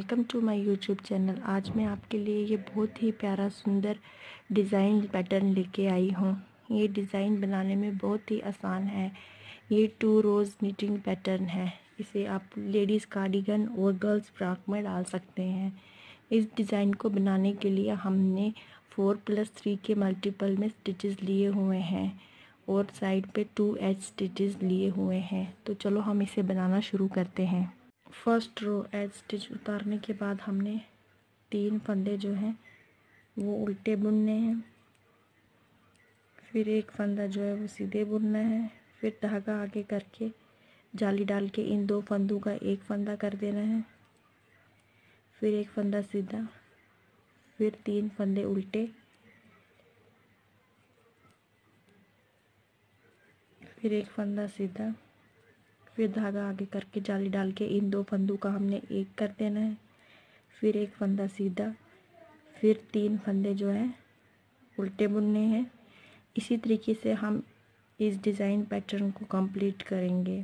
Welcome to my YouTube channel. आज मैं आपके लिए ये बहुत ही प्यारा सुंदर डिज़ाइन पैटर्न लेके आई हूँ। ये डिज़ाइन बनाने में बहुत ही आसान है। ये 2 रोज़ निटिंग पैटर्न है। इसे आप लेडीज़ कार्डिगन और गर्ल्स फ्रॉक में डाल सकते हैं। इस डिज़ाइन को बनाने के लिए हमने 4+3 के मल्टीपल में स्टिचेस लिए हुए हैं और साइड पे 2 एज स्टिचेस लिए हुए हैं। तो चलो हम इसे बनाना शुरू करते हैं। फर्स्ट रो एज स्टिच उतारने के बाद हमने 3 फंदे जो हैं वो उल्टे बुनने हैं, फिर एक फंदा जो है वो सीधे बुनना है, फिर धागा आगे करके जाली डाल के इन 2 फंदों का एक फंदा कर देना है, फिर एक फंदा सीधा, फिर 3 फंदे उल्टे, फिर एक फंदा सीधा, फिर धागा आगे करके जाली डाल के इन 2 फंदों का हमने एक कर देना है, फिर एक फंदा सीधा, फिर 3 फंदे जो हैं उल्टे बुनने हैं। इसी तरीके से हम इस डिज़ाइन पैटर्न को कंप्लीट करेंगे।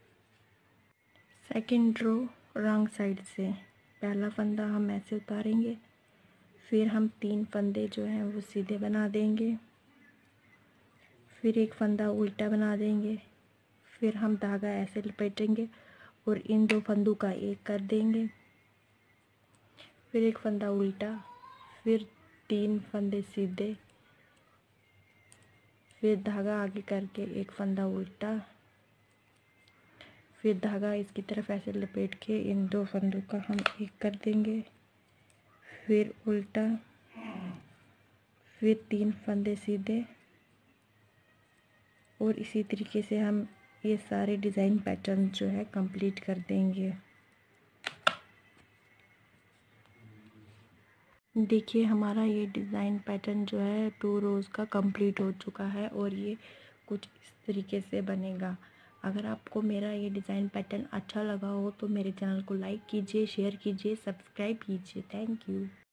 सेकंड रो रॉन्ग साइड से पहला फंदा हम ऐसे उतारेंगे, फिर हम 3 फंदे जो हैं वो सीधे बना देंगे, फिर एक फंदा उल्टा बना देंगे, फिर हम धागा ऐसे लपेटेंगे और इन 2 फंदों का एक कर देंगे, फिर एक फंदा उल्टा, फिर 3 फंदे सीधे, फिर धागा आगे करके एक फंदा उल्टा, फिर धागा इसकी तरफ ऐसे लपेट के इन 2 फंदों का हम एक कर देंगे, फिर उल्टा, फिर 3 फंदे सीधे और इसी तरीके से हम ये सारे डिज़ाइन पैटर्न जो है कंप्लीट कर देंगे। देखिए हमारा ये डिज़ाइन पैटर्न जो है 2 रोज़ का कंप्लीट हो चुका है और ये कुछ इस तरीके से बनेगा। अगर आपको मेरा ये डिज़ाइन पैटर्न अच्छा लगा हो तो मेरे चैनल को लाइक कीजिए, शेयर कीजिए, सब्सक्राइब कीजिए। Thank you.